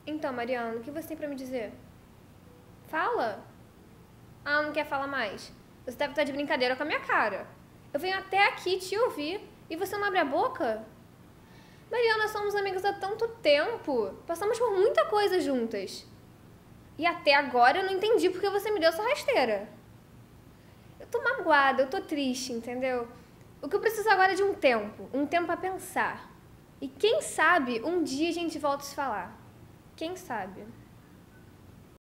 Então, Mariana, o que você tem pra me dizer? Fala. Ah, não quer falar mais? Você deve estar de brincadeira com a minha cara. Eu venho até aqui te ouvir e você não abre a boca? Mariana, somos amigas há tanto tempo. Passamos por muita coisa juntas. E até agora eu não entendi porque você me deu essa rasteira. Eu tô magoada, eu tô triste, entendeu? O que eu preciso agora é de um tempo pra pensar. E quem sabe um dia a gente volta a se falar. Quem sabe?